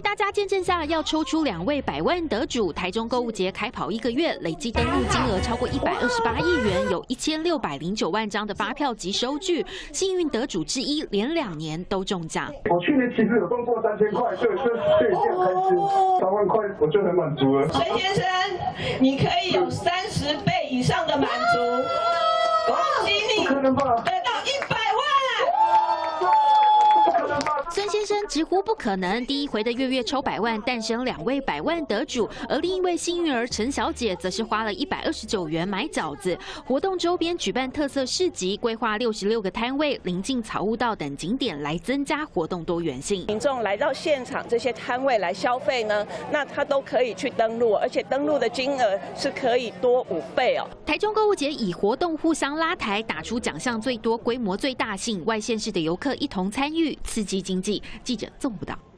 大家见证下，要抽出2位100万得主。台中购物节开跑1个月，累计登录金额超过128亿元，有1609万张的发票及收据。幸运得主之一，连2年都中奖。 我去年其实有中过3000块，所以这样开支3万块，我就很满足了。 孙先生，你可以有30倍以上的满足，恭喜你！ 不可能吧？ 得到100万。 孙先生直呼不可能，第一回的月抽100万，诞生2位100万得主，而另一位幸运儿陈小姐则是花了129元买饺子。活动周边举办特色市集，规划66个摊位，临近草悟道等景点来增加活动多元性。 民众来到现场这些摊位来消费呢，那他都可以去登录，而且登录的金额是可以多5倍哦。 台中购物节以活动互相拉抬，打出奖项最多、规模最大，吸引外县市的游客一同参与，刺激经济。记者纵报道。